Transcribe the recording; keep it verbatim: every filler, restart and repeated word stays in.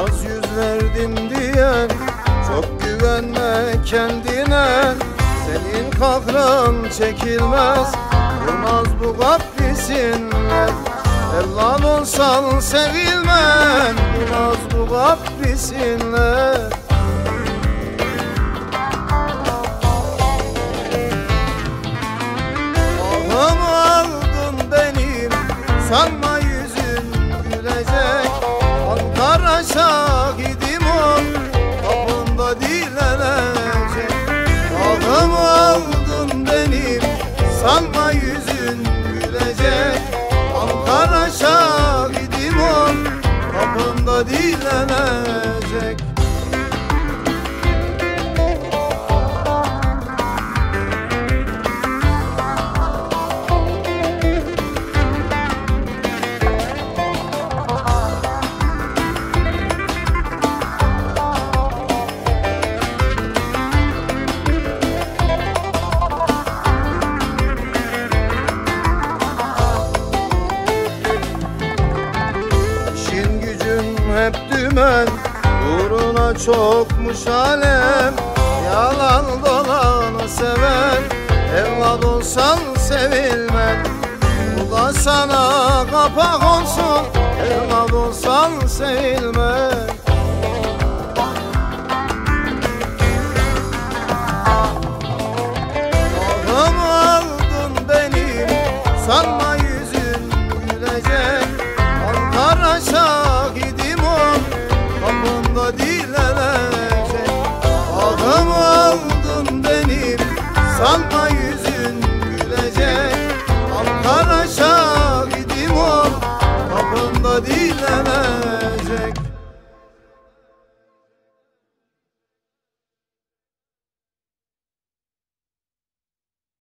Az yüz verdim diye çok güvenme kendine. Senin kahrın çekilmez, durmaz bu kaprisinle. Evlat olsan sevilmem, durmaz bu kaprisinle. Ahımı aldın benim, sanma yüzün gülecek. Ankara şahidim ol, kapında dilenecek. Ahımı aldın benim, sanma yüzün gülecek. Ankara şahidim ol, kapında dilenecek. Hep dümen, uğruna çokmuş alem. Yalan dolanı sever, evlat olsan sevilmen. Bu da sana kapak olsun, evlat olsan sevilmen. Ahımı aldın benim, sanma yüzün gülecek. Ankara şahidim ol, kapında dilenecek. Ahımı aldın benim, sanma yüzün gülecek. Ankara şahidim ol, kapında dilenecek.